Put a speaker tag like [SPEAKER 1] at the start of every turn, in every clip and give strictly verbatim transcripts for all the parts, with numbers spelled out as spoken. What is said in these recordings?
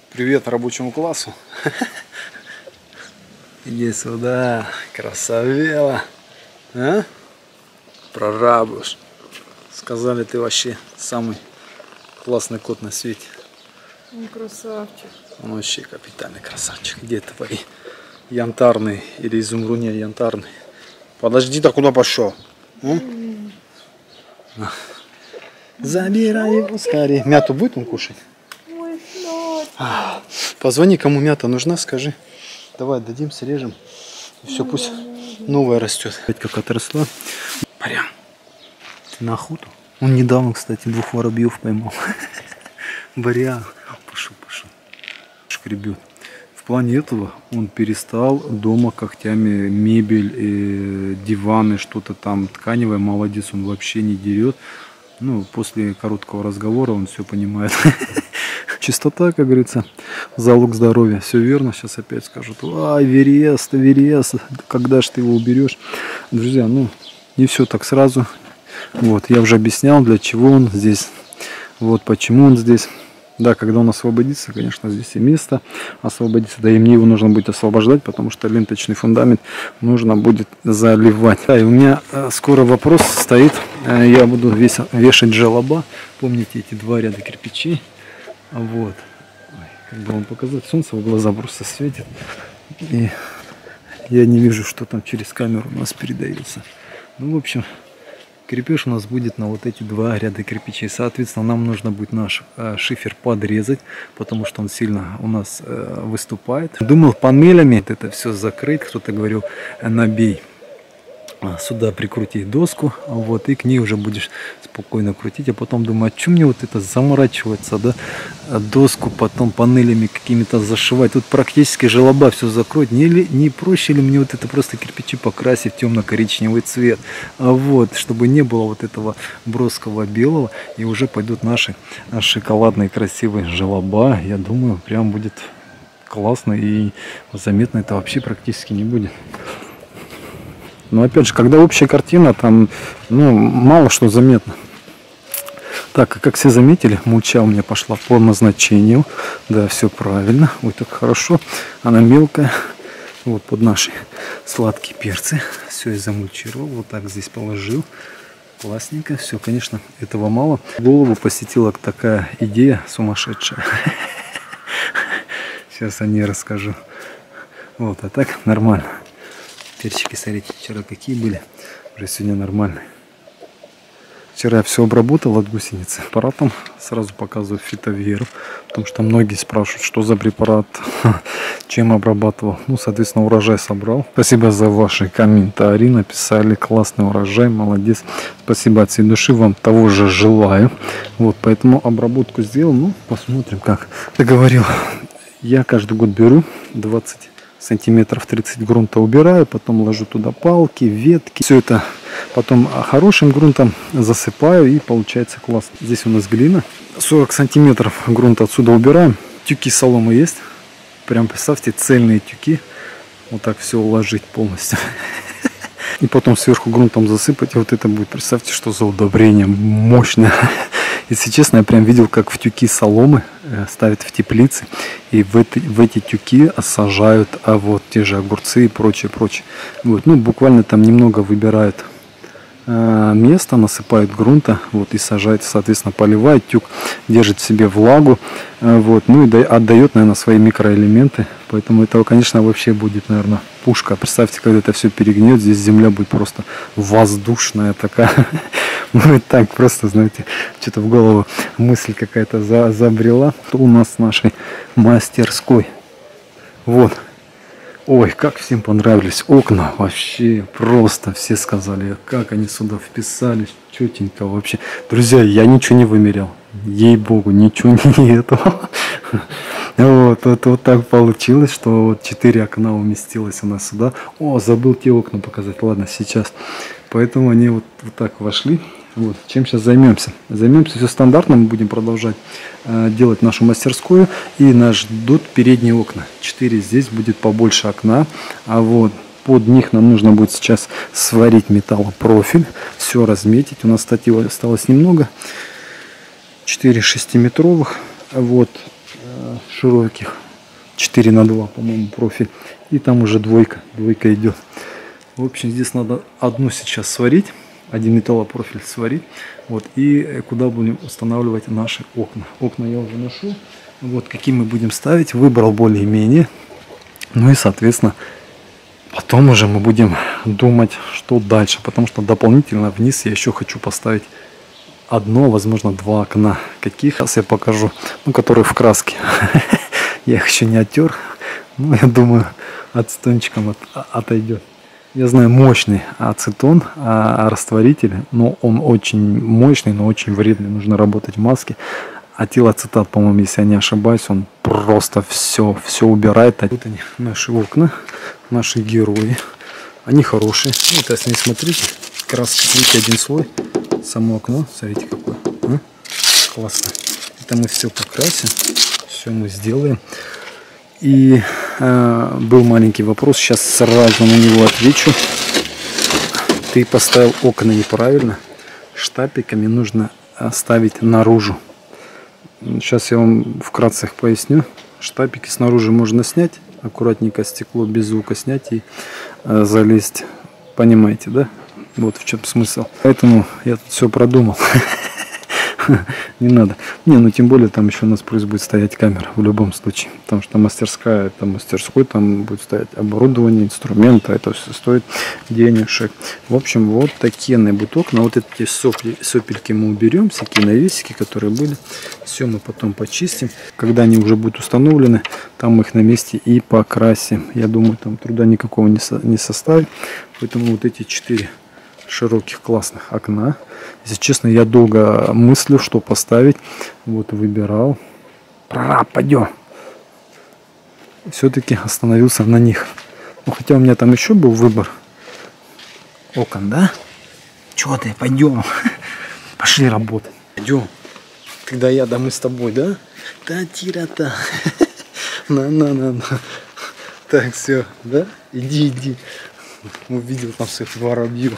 [SPEAKER 1] Привет рабочему классу. Иди сюда, красавела. А? Прорабуш. Сказали, ты вообще самый классный кот на свете.
[SPEAKER 2] Он красавчик. Он
[SPEAKER 1] вообще капитальный красавчик. Где твои янтарные или изумруния янтарные? Подожди, ты куда пошел? Mm. Забирай его скорее. Мяту будет он кушать?
[SPEAKER 2] Ой,
[SPEAKER 1] а, позвони, кому мята нужна, скажи. Давай дадим, срежем. И все, ну, пусть новая растет. Как отросла. Паря, ты на охоту? Он недавно, кстати, двух воробьев поймал. Баря. Пошел, пошел. Шкребет. В плане этого он перестал дома когтями мебель, э, диваны, что-то там тканевое. Молодец, он вообще не дерет. Ну, после короткого разговора он все понимает. Чистота, как говорится, залог здоровья. Все верно. Сейчас опять скажут: ай, Эверест, Эверест, когда же ты его уберешь? Друзья, ну, не все так сразу. Вот, я уже объяснял, для чего он здесь. Вот, почему он здесь. Да, когда он освободится, конечно, здесь и место освободится. Да и мне его нужно будет освобождать, потому что ленточный фундамент нужно будет заливать. Да, и у меня скоро вопрос стоит. Я буду вешать желоба. Помните эти два ряда кирпичей? Вот. Как бы вам показать, солнце в глаза просто светит. И я не вижу, что там через камеру у нас передается. Ну, в общем, крепеж у нас будет на вот эти два ряда кирпичей. Соответственно, нам нужно будет наш э, шифер подрезать, потому что он сильно у нас э, выступает. Думал панелями это все закрыть. Кто-то говорил: набей сюда, прикрути доску, вот, и к ней уже будешь спокойно крутить. А потом думаю, а что мне вот это заморачиваться, да, доску потом панелями какими-то зашивать. Тут практически желоба все закроет. Не, ли, не проще ли мне вот это просто кирпичи покрасить в темно-коричневый цвет, а вот, чтобы не было вот этого броского белого, и уже пойдут наши шоколадные красивые желоба. Я думаю, прям будет классно, и заметно это вообще практически не будет. Но опять же, когда общая картина, там, ну, мало что заметно. Так, как все заметили, мульча у меня пошла по назначению. Да, все правильно. Ой, так хорошо. Она мелкая. Вот под наши сладкие перцы. Все я замульчировал. Вот так здесь положил. Классненько. Все, конечно, этого мало. Голову посетила такая идея сумасшедшая. Сейчас о ней расскажу. Вот, а так нормально. Перчики, смотрите, вчера какие были, уже сегодня нормальные. Вчера я все обработал от гусеницы препаратом, сразу показываю фитовер, потому что многие спрашивают, что за препарат, чем обрабатывал. Ну, соответственно, урожай собрал. Спасибо за ваши комментарии, написали: классный урожай, молодец. Спасибо от всей души, вам того же желаю. Вот, поэтому обработку сделал, ну, посмотрим как. Я говорил, я каждый год беру двадцать сантиметров тридцать грунта, убираю, потом ложу туда палки, ветки, все это потом хорошим грунтом засыпаю, и получается классно. Здесь у нас глина, сорок сантиметров грунта отсюда убираем. Тюки соломы есть, прям представьте, цельные тюки, вот так все уложить полностью. И потом сверху грунтом засыпать, и вот это будет, представьте, что за удобрение мощное. Если честно, я прям видел, как в тюки соломы ставят в теплице, и в эти, в эти тюки сажают а вот те же огурцы и прочее, прочее. Вот, ну, буквально там немного выбирают э, место, насыпают грунта, вот, и сажают, соответственно, поливают, тюк держит в себе влагу, э, вот, ну, и отдает, наверное, свои микроэлементы. Поэтому этого, конечно, вообще будет, наверное, пушка. Представьте, когда это все перегниет, здесь земля будет просто воздушная такая. Ну и так просто, знаете, что-то в голову мысль какая-то за, забрела. Что у нас в нашей мастерской? Вот. Ой, как всем понравились окна. Вообще просто все сказали, как они сюда вписались. Четенько вообще. Друзья, я ничего не вымерял. Ей-богу, ничего не этого. Вот, вот, вот так получилось, что вот четыре окна уместилось у нас сюда. О, забыл те окна показать. Ладно, сейчас. Поэтому они вот, вот так вошли. Вот, чем сейчас займемся? Займемся все стандартно. Мы будем продолжать э, делать нашу мастерскую. И нас ждут передние окна. четыре здесь будет побольше окна. А вот под них нам нужно будет сейчас сварить металлопрофиль. Все разметить. У нас статива осталось немного. четыре шестиметровых. Вот. широких. четыре на два, по-моему, профиль. И там уже двойка. Двойка идет. В общем, здесь надо одну сейчас сварить. Один металлопрофиль сварить. Вот. И куда будем устанавливать наши окна. Окна я уже нашел. Вот какие мы будем ставить. Выбрал более-менее. Ну и, соответственно, потом уже мы будем думать, что дальше. Потому что дополнительно вниз я еще хочу поставить одно, возможно, два окна. Каких? Сейчас я покажу. Ну, которые в краске. Я их еще не оттер. Ну, я думаю, ацетончиком от, отойдет. Я знаю мощный ацетон, а, растворитель. Но он очень мощный, но очень вредный. Нужно работать в маске. Атилацетат, по-моему, если я не ошибаюсь, он просто все, все убирает. Вот они, наши окна, наши герои. Они хорошие. Вот если не смотрите, краски, видите, один слой. Само окно, смотрите, какое. А? Классно. Это мы все покрасим. Все мы сделаем. И э, был маленький вопрос. Сейчас сразу на него отвечу. Ты поставил окна неправильно. Штапиками нужно ставить наружу. Сейчас я вам вкратце их поясню. Штапики снаружи можно снять. Аккуратненько стекло без звука снять и э, залезть. Понимаете, да? Вот в чем смысл. Поэтому я тут все продумал. Не надо. Не, ну тем более там еще у нас плюс будет стоять камера в любом случае. Потому что мастерская, это мастерской, там будет стоять оборудование, инструменты. Это все стоит денежек. В общем, вот такие будут окна. Вот эти сопли, сопельки мы уберем, всякие навесики, которые были. Все мы потом почистим. Когда они уже будут установлены, там мы их на месте и покрасим. Я думаю, там труда никакого не, со, не составит. Поэтому вот эти четыре широких классных окна. Если честно, я долго мыслю, что поставить. Вот выбирал. Прораб, пойдем. Все-таки остановился на них. Ну, хотя у меня там еще был выбор окон, да? Чего ты, пойдем. Пошли работать. Пойдем. Когда я, да мы с тобой, да? Та-тира-та. На-на-на-на. Так, все, да? Иди, иди. Увидел там своих воробьев.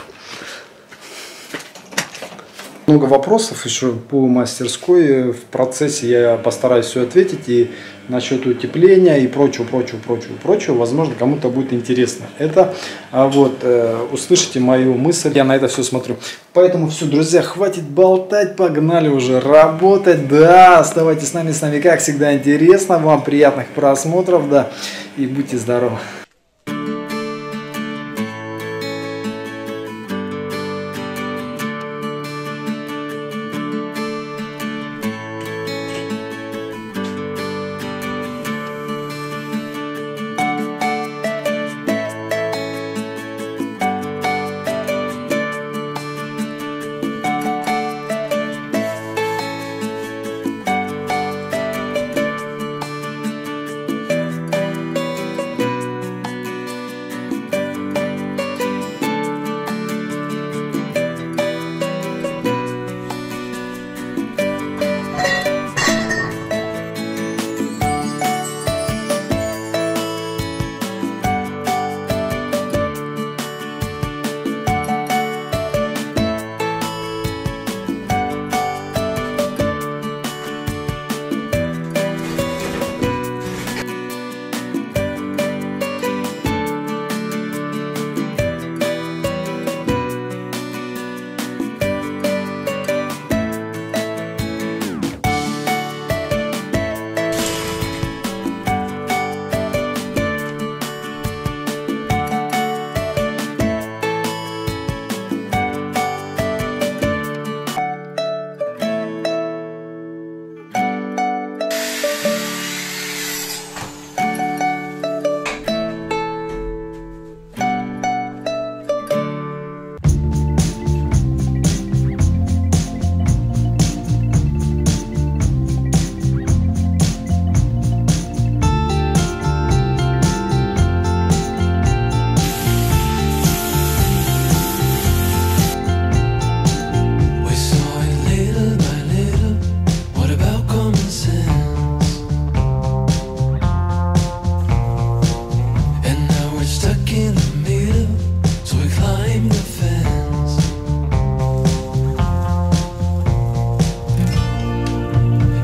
[SPEAKER 1] Много вопросов еще по мастерской. В процессе я постараюсь все ответить. И насчет утепления и прочего, прочего, прочего, прочего. Возможно, кому-то будет интересно. Это а вот э, услышите мою мысль. Я на это все смотрю. Поэтому все, друзья, хватит болтать. Погнали уже работать. Да, оставайтесь с нами. С нами, как всегда, интересно. Вам приятных просмотров. Да. И будьте здоровы.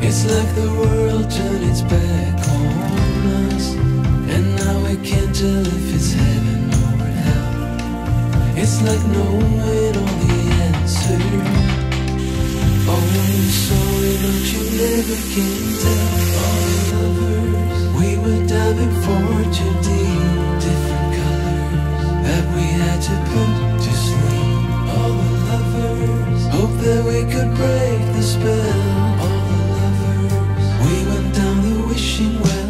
[SPEAKER 3] It's like the world turned its back on us, and now we can't tell if it's heaven or hell. It's like knowing all the answers. Oh, I'm sorry, but you never can tell. All the lovers, we were diving for two deep, different colors that we had to put to sleep. All the lovers, hope that we could break the spell. All the lovers, we went down the wishing well.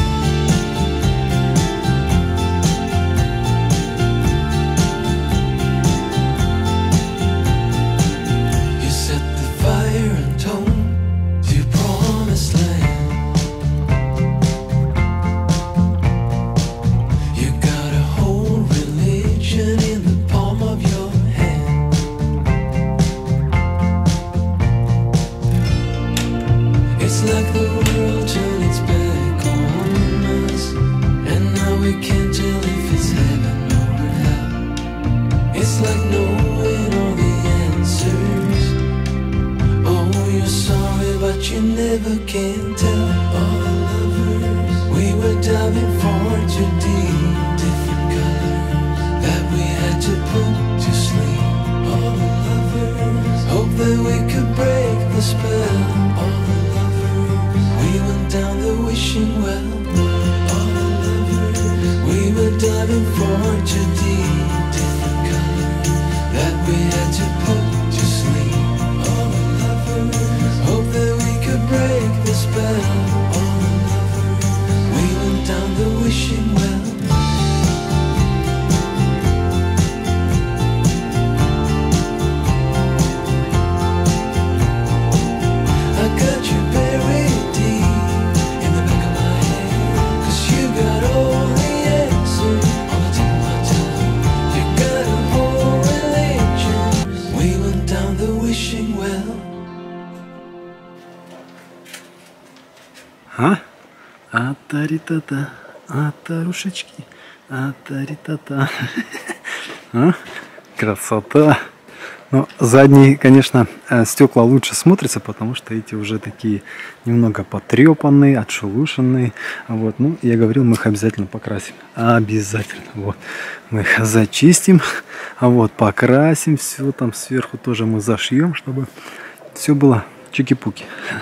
[SPEAKER 1] А? А-тари-та-та, а-тарушечки, а-тари-та-та. А? Красота. Но задние, конечно, стекла лучше смотрятся, потому что эти уже такие немного потрепанные, отшелушенные. Вот, ну, я говорил, мы их обязательно покрасим. Обязательно. Вот. Мы их зачистим, а вот покрасим. Все там сверху тоже мы зашьем, чтобы все было чики-пуки.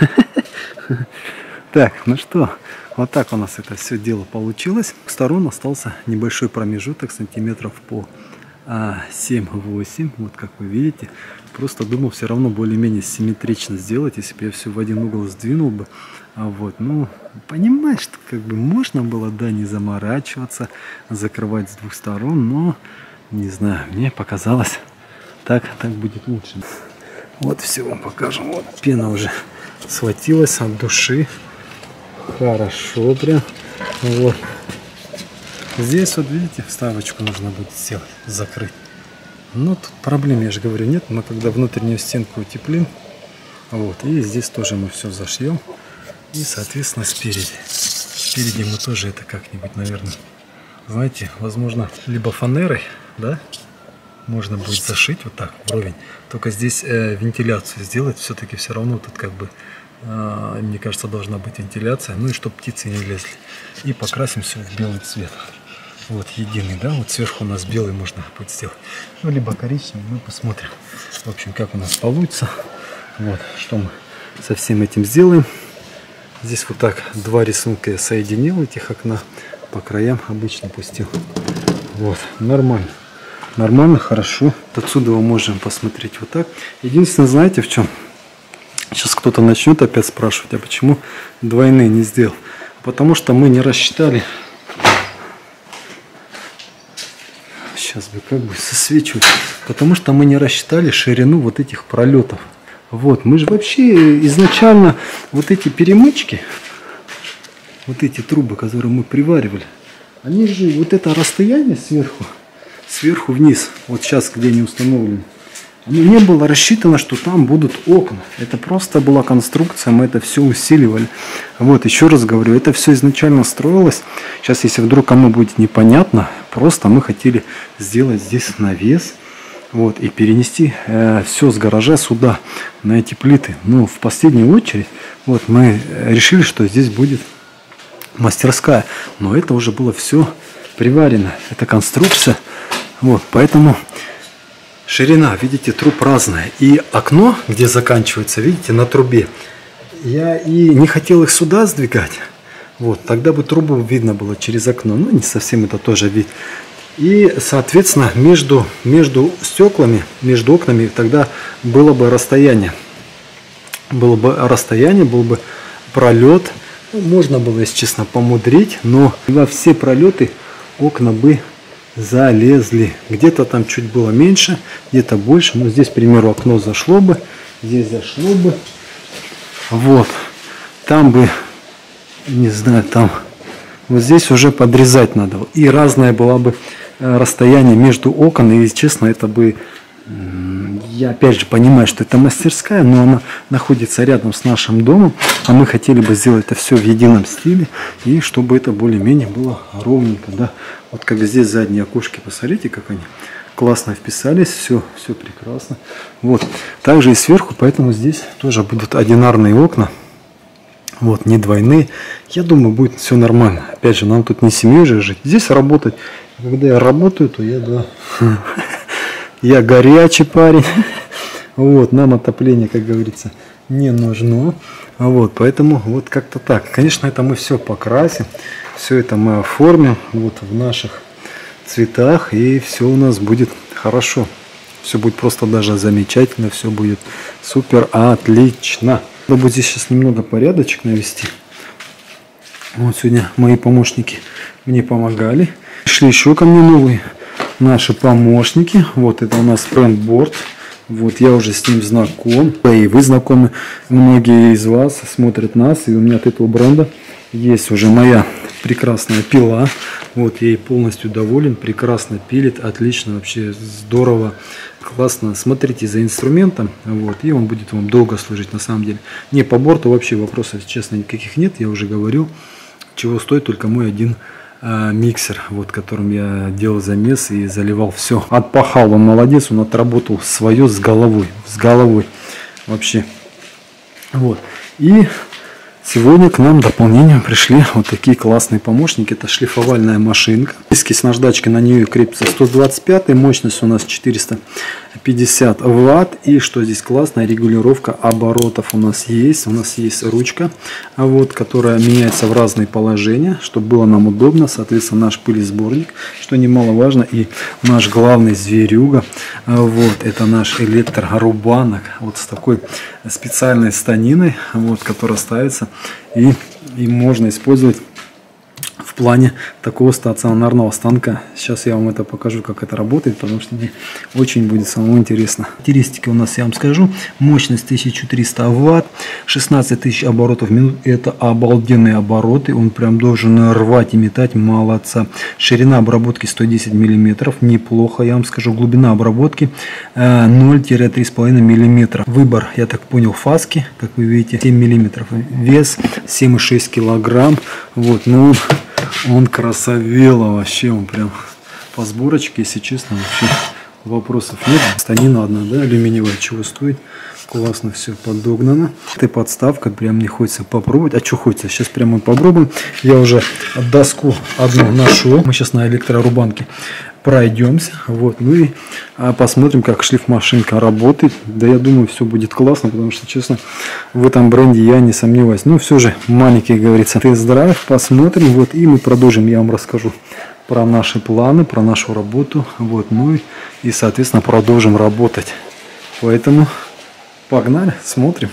[SPEAKER 1] Так, ну что, вот так у нас это все дело получилось. С сторон остался небольшой промежуток, сантиметров по семь-восемь. Вот как вы видите. Просто думал все равно более-менее симметрично сделать, если бы я все в один угол сдвинул бы. А вот, ну, понимаешь, что как бы можно было, да, не заморачиваться, закрывать с двух сторон, но, не знаю, мне показалось, так, так будет лучше. Вот все вам покажем. Вот пена уже схватилась от души. Хорошо прям. Вот. Здесь вот видите, вставочку нужно будет сделать, закрыть. Но тут проблем, я же говорю, нет. Мы когда внутреннюю стенку утеплим, вот, и здесь тоже мы все зашьем. И соответственно спереди. Спереди мы тоже это как-нибудь, наверное, знаете, возможно, либо фанерой, да, можно будет зашить вот так вровень. Только здесь э, вентиляцию сделать, все-таки все равно тут как бы, э, мне кажется, должна быть вентиляция. Ну и чтобы птицы не лезли. И покрасим все в белый цвет. Вот единый, да, вот сверху у нас белый можно будет сделать. Ну либо коричневый, мы посмотрим. В общем, как у нас получится. Вот, что мы со всем этим сделаем. Здесь вот так два рисунка я соединил этих окна. По краям обычно пустил. Вот, нормально. Нормально, хорошо. Отсюда мы можем посмотреть вот так. Единственное, знаете в чем? Сейчас кто-то начнет опять спрашивать, а почему двойные не сделал? Потому что мы не рассчитали. Сейчас бы как бы сосвечивать. Потому что мы не рассчитали ширину вот этих пролетов. Вот, мы же вообще изначально вот эти перемычки, вот эти трубы, которые мы приваривали, они же вот это расстояние сверху, сверху вниз, вот сейчас где они установлены, оно не было рассчитано, что там будут окна. Это просто была конструкция, мы это все усиливали. Вот, еще раз говорю, это все изначально строилось. Сейчас, если вдруг кому будет непонятно, просто мы хотели сделать здесь навес. Вот, и перенести э, все с гаража сюда, на эти плиты. Ну, в последнюю очередь, вот, мы решили, что здесь будет мастерская. Но это уже было все приварено. Это конструкция. Вот, поэтому ширина, видите, труб разная. И окно, где заканчивается, видите, на трубе. Я и не хотел их сюда сдвигать. Вот, тогда бы трубу видно было через окно. Ну, не совсем это тоже вид. И, соответственно, между, между стеклами, между окнами тогда было бы расстояние. Было бы расстояние, был бы пролет. Ну, можно было, если честно, помудрить, но во все пролеты окна бы залезли. Где-то там чуть было меньше, где-то больше. Но здесь, к примеру, окно зашло бы, здесь зашло бы. Вот. Там бы, не знаю, там... Вот здесь уже подрезать надо. И разное было бы расстояние между окон. И, честно, это бы... Я опять же понимаю, что это мастерская, но она находится рядом с нашим домом. А мы хотели бы сделать это все в едином стиле. И чтобы это более-менее было ровненько. Да? Вот как здесь задние окошки. Посмотрите, как они классно вписались. Все, все прекрасно. Вот. Также и сверху, поэтому здесь тоже будут одинарные окна. Вот, не двойные. Я думаю, будет все нормально. Опять же, нам тут не семьей же жить. Здесь работать. Когда я работаю, то я, да, я горячий парень. Вот, нам отопление, как говорится, не нужно. Вот, поэтому вот как-то так. Конечно, это мы все покрасим. Все это мы оформим вот в наших цветах. И все у нас будет хорошо. Все будет просто даже замечательно. Все будет супер отлично. Надо будет здесь сейчас немного порядочек навести. Вот сегодня мои помощники мне помогали. Пришли еще ко мне новые наши помощники. Вот это у нас френдборд. Вот я уже с ним знаком. И вы знакомы. Многие из вас смотрят нас. И у меня от этого бренда есть уже моя прекрасная пила. Вот я ей полностью доволен. Прекрасно пилит. Отлично. Вообще здорово. Классно. Смотрите за инструментом. Вот, и он будет вам долго служить на самом деле. Не, по борту вообще вопросов, честно, никаких нет. Я уже говорил, чего стоит только мой один а, миксер, вот, которым я делал замес и заливал все. Отпахал, он молодец, он отработал свое с головой. С головой. Вообще. Вот. И сегодня к нам дополнением пришли вот такие классные помощники. Это шлифовальная машинка. Диски с наждачкой, на нее крепится сто двадцать пять, мощность у нас четыреста пятьдесят ватт. И что здесь классно, регулировка оборотов у нас есть. У нас есть ручка, вот, которая меняется в разные положения, чтобы было нам удобно. Соответственно, наш пылесборник, что немаловажно. И наш главный зверюга, вот, это наш электрорубанок. Вот с такой специальной станиной, вот, которая ставится. И, и можно использовать в плане такого стационарного станка. Сейчас я вам это покажу, как это работает, потому что мне очень будет самому интересно. Характеристики у нас, я вам скажу. Мощность тысяча триста ватт, шестнадцать тысяч оборотов в минуту. Это обалденные обороты. Он прям должен рвать и метать. Молодца. Ширина обработки сто десять миллиметров. Неплохо, я вам скажу. Глубина обработки ноль-три с половиной миллиметра. Выбор, я так понял, фаски, как вы видите, семь миллиметров. Вес семь и шесть килограмм. Вот, ну, он красавело вообще, он прям по сборочке, если честно, вообще вопросов нет. Станина одна, да, алюминиевая, чего стоит. Классно все подогнано. Эта подставка, прям не хочется попробовать. А что хочется? Сейчас прямо попробуем. Я уже доску одну нашел. Мы сейчас на электрорубанке пройдемся. Вот, ну и а, посмотрим, как шлифмашинка работает. Да, я думаю, все будет классно, потому что, честно, в этом бренде я не сомневаюсь. Но все же, маленький, говорится, тест-драйв. Посмотрим, вот, и мы продолжим. Я вам расскажу про наши планы, про нашу работу. Вот, ну и, и соответственно, продолжим работать. Поэтому погнали, смотрим.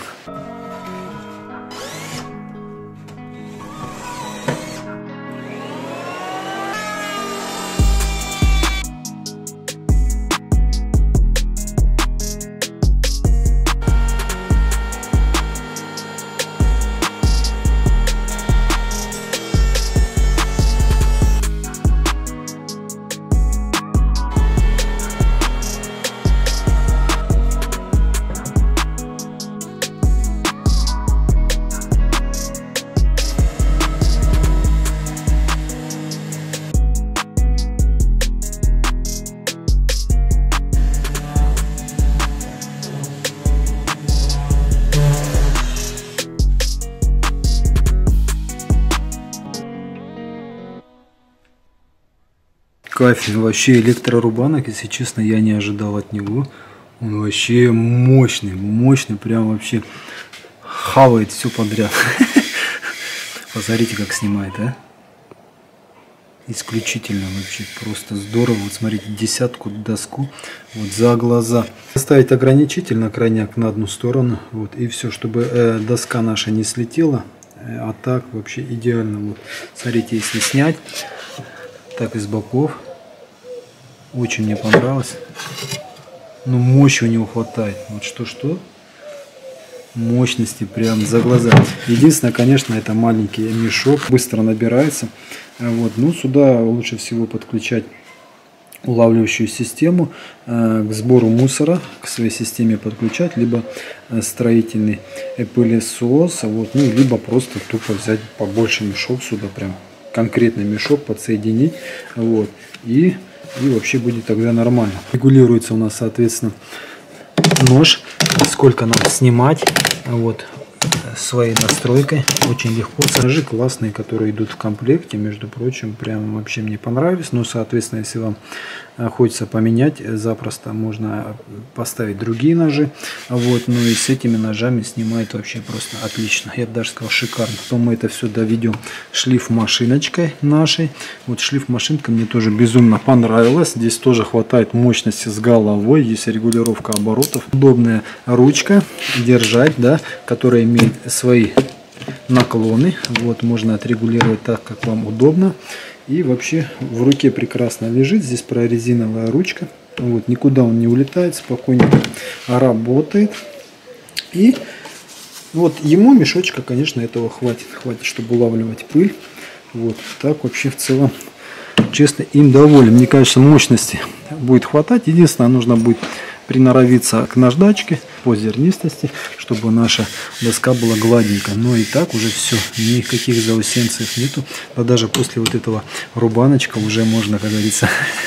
[SPEAKER 1] Кайф. Вообще электрорубанок, если честно, я не ожидал от него. Он вообще мощный, мощный, прям вообще хавает все подряд. Посмотрите, как снимает, а? Исключительно вообще, просто здорово. Вот смотрите, десятку доску вот за глаза. Ставить ограничитель на крайняк на одну сторону, вот, и все, чтобы э, доска наша не слетела. Э, а так вообще идеально. Вот, смотрите, если снять, так из боков, очень мне понравилось. Ну, мощи у него хватает. Вот что-что. Мощности прям за глаза. Единственное, конечно, это маленький мешок, быстро набирается. Вот. Ну, сюда лучше всего подключать улавливающую систему э, к сбору мусора, к своей системе подключать, либо э, строительный пылесос, вот, ну, либо просто тупо взять побольше мешок сюда, прям конкретный мешок подсоединить, вот, и, и вообще будет тогда нормально. Регулируется у нас, соответственно, нож, сколько нам снимать, вот, своей настройкой, очень легко. Ножи классные, которые идут в комплекте, между прочим, прям вообще мне понравились. Ну, соответственно, если вам хочется поменять, запросто можно поставить другие ножи. Вот, ну и с этими ножами снимает вообще просто отлично. Я бы даже сказал, шикарно. Потом мы это все доведем шлифмашиночкой нашей. Вот шлифмашинка мне тоже безумно понравилась. Здесь тоже хватает мощности с головой. Есть регулировка оборотов. Удобная ручка держать, да, которая имеет свои наклоны. Вот, можно отрегулировать так, как вам удобно. И вообще в руке прекрасно лежит. Здесь прорезиновая ручка. Вот, никуда он не улетает, спокойненько работает. И вот ему мешочка, конечно, этого хватит. Хватит, чтобы улавливать пыль. Вот так вообще в целом, честно, им доволен. Мне кажется, мощности будет хватать. Единственное, нужно будет приноровиться к наждачке по зернистости, чтобы наша доска была гладенькая. Но и так уже все, никаких заусенцев нету. Да даже после вот этого рубаночка уже можно, как говорится,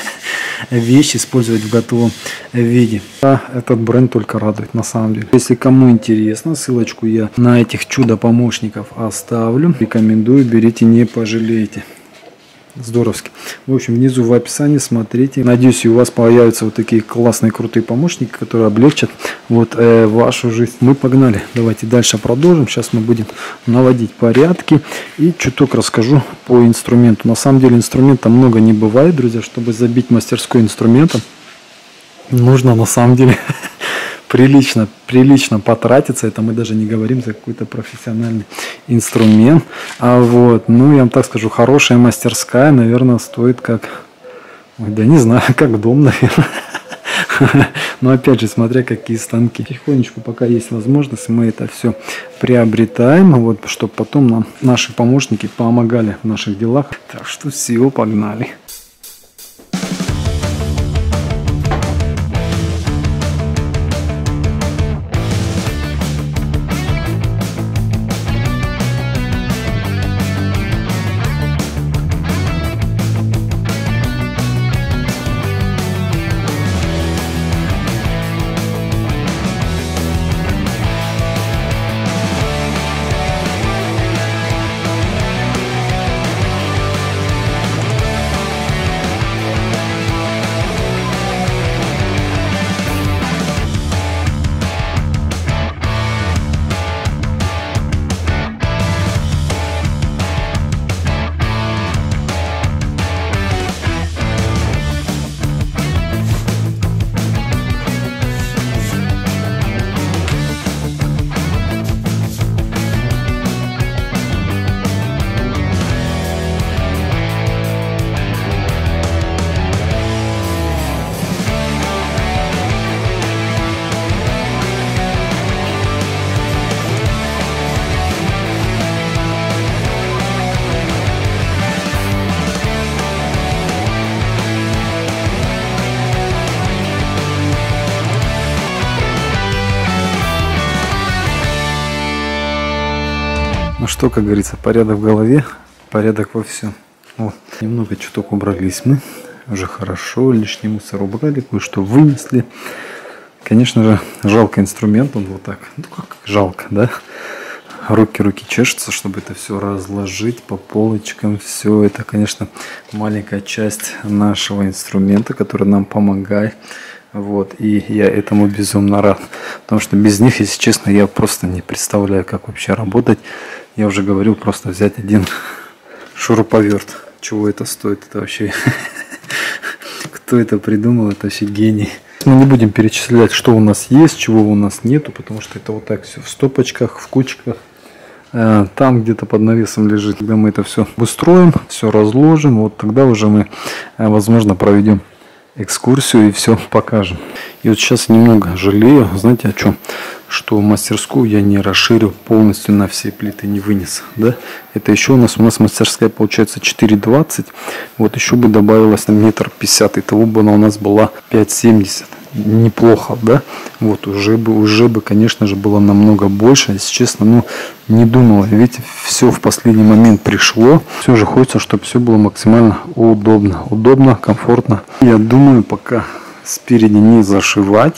[SPEAKER 1] вещь использовать в готовом виде. А этот бренд только радует на самом деле. Если кому интересно, ссылочку я на этих чудо-помощников оставлю. Рекомендую, берите, не пожалеете. Здоровски. В общем, внизу в описании смотрите. Надеюсь, и у вас появятся вот такие классные, крутые помощники, которые облегчат вот э, вашу жизнь. Мы погнали. Давайте дальше продолжим. Сейчас мы будем наводить порядки. И чуток расскажу по инструменту. На самом деле инструмента много не бывает, друзья. Чтобы забить мастерскую инструментом, нужно на самом деле прилично, прилично потратиться. Это мы даже не говорим за какой-то профессиональный инструмент. А вот, ну, я вам так скажу, хорошая мастерская, наверное, стоит как, ой, да не знаю, как дом, наверное. Но опять же, смотря какие станки. Тихонечку, пока есть возможность, мы это все приобретаем, вот, чтобы потом нам наши помощники помогали в наших делах. Так что все, погнали. Ну что, как говорится, порядок в голове, порядок во всем. Вот. Немного чуток убрались мы, уже хорошо, лишний мусор убрали, кое-что вынесли. Конечно же, жалко инструмент, он вот так, ну как жалко, да? руки-руки чешутся, чтобы это все разложить по полочкам. Все это, конечно, маленькая часть нашего инструмента, который нам помогает. Вот, и я этому безумно рад, потому что без них, если честно, я просто не представляю, как вообще работать. Я уже говорил, просто взять один шуруповерт. Чего это стоит? Это вообще... Кто это придумал? Это вообще гений. Мы не будем перечислять, что у нас есть, чего у нас нету, потому что это вот так все в стопочках, в кучках. Там где-то под навесом лежит. Когда мы это все устроим, все разложим, вот тогда уже мы, возможно, проведем экскурсию и все покажем. И вот сейчас немного жалею, знаете о чем? Что мастерскую я не расширил полностью на все плиты, не вынес. Да? Это еще у нас, у нас мастерская получается четыре двадцать. Вот еще бы добавилось на метр пятьдесят. Итого бы она у нас была пять семьдесят. Неплохо, да? Вот уже бы, уже бы, конечно же, было намного больше. Если честно, ну, не думал. Ведь все в последний момент пришло. Все же хочется, чтобы все было максимально удобно. Удобно, комфортно. Я думаю, пока спереди не зашивать,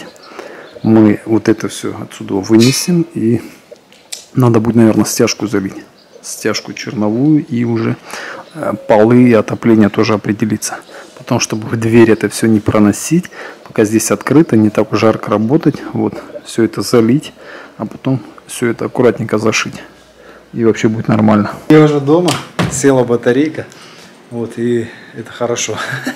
[SPEAKER 1] мы вот это все отсюда вынесем. И надо будет, наверное, стяжку залить. Стяжку черновую и уже полы и отопление тоже определиться. Потому чтобы в дверь это все не проносить, пока здесь открыто, не так жарко работать. Вот, все это залить, а потом все это аккуратненько зашить. И вообще будет нормально. Я уже дома, села батарейка, вот, и это хорошо.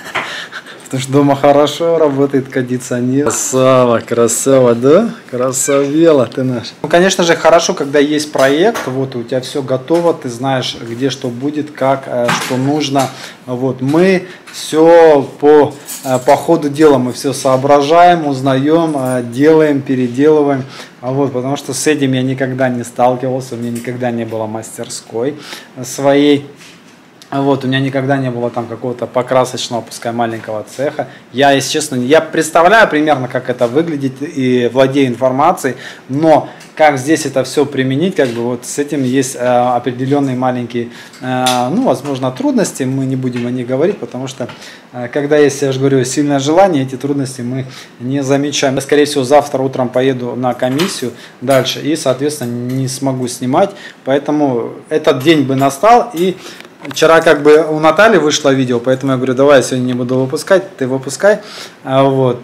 [SPEAKER 1] Потому что дома хорошо работает кондиционер. Красава, красава, да? Красавела ты наш. Ну, конечно же, хорошо, когда есть проект, вот, у тебя все готово, ты знаешь, где что будет, как, что нужно. Вот, мы все по, по ходу дела, мы все соображаем, узнаем, делаем, переделываем. Вот, потому что с этим я никогда не сталкивался, у меня никогда не было мастерской своей. Вот, у меня никогда не было там какого-то покрасочного, пускай маленького цеха. Я, если честно, я представляю примерно, как это выглядит и владею информацией, но как здесь это все применить, как бы вот с этим есть э, определенные маленькие, э, ну, возможно, трудности, мы не будем о них говорить, потому что, э, когда есть, я же говорю, сильное желание, эти трудности мы не замечаем. Я, скорее всего, завтра утром поеду на комиссию дальше и, соответственно, не смогу снимать, поэтому этот день бы настал. И вчера как бы у Натальи вышло видео, поэтому я говорю, давай я сегодня не буду выпускать, ты выпускай, вот,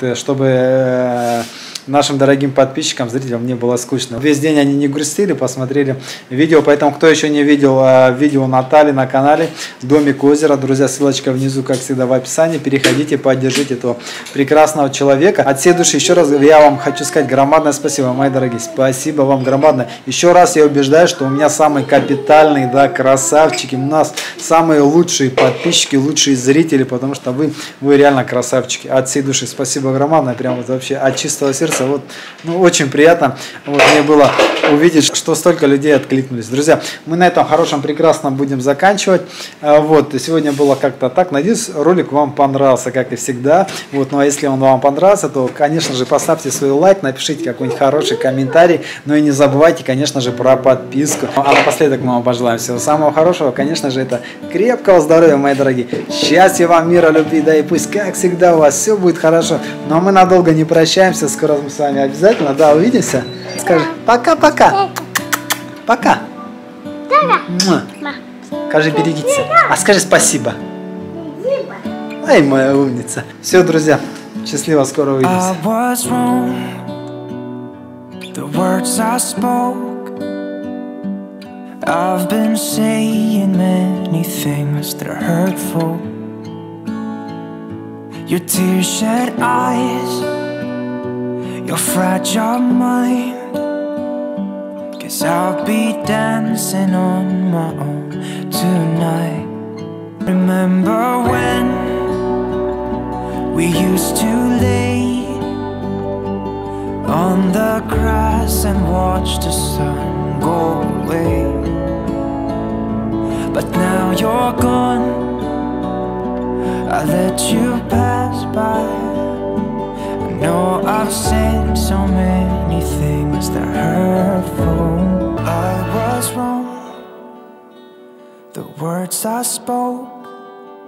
[SPEAKER 1] чтобы нашим дорогим подписчикам, зрителям не было скучно. Весь день они не грустили, посмотрели видео, поэтому кто еще не видел видео Натальи на канале «Домик озера», друзья, ссылочка внизу, как всегда, в описании, переходите, поддержите этого прекрасного человека. От всей души еще раз я вам хочу сказать громадное спасибо, мои дорогие, спасибо вам громадное. Еще раз я убеждаюсь, что у меня самые капитальные, да, красавчики, у нас самые лучшие подписчики, лучшие зрители, потому что вы, вы реально красавчики. От всей души спасибо громадное, прям вот вообще от чистого сердца. Вот, ну, очень приятно вот, мне было увидеть, что столько людей откликнулись. Друзья, мы на этом хорошем, прекрасном будем заканчивать. Вот, сегодня было как-то так. Надеюсь, ролик вам понравился, как и всегда. Вот, ну а если он вам понравился, то, конечно же, поставьте свой лайк, напишите какой-нибудь хороший комментарий. Ну и не забывайте, конечно же, про подписку. А напоследок мы вам пожелаем всего самого хорошего. Конечно же, это крепкого здоровья, мои дорогие. Счастья вам, мира, любви, да и пусть, как всегда, у вас все будет хорошо. Но мы надолго не прощаемся. Скоро мы с вами обязательно, да, увидимся. Скажи пока-пока. Пока. Скажи, берегите себя. А скажи спасибо. Ай, моя умница. Все, друзья, счастливо, скоро увидимся. I've been saying many things that are hurtful. Your tear-shed eyes, your fragile mind. Guess I'll be dancing on my own tonight. Remember when we used to lay on the grass and watch the sun go away? But now you're gone, I let you pass by. I know I've said so many things that are hurtful. I was wrong, the words I spoke.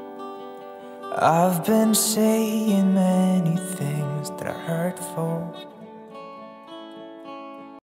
[SPEAKER 1] I've been saying many things that are hurtful.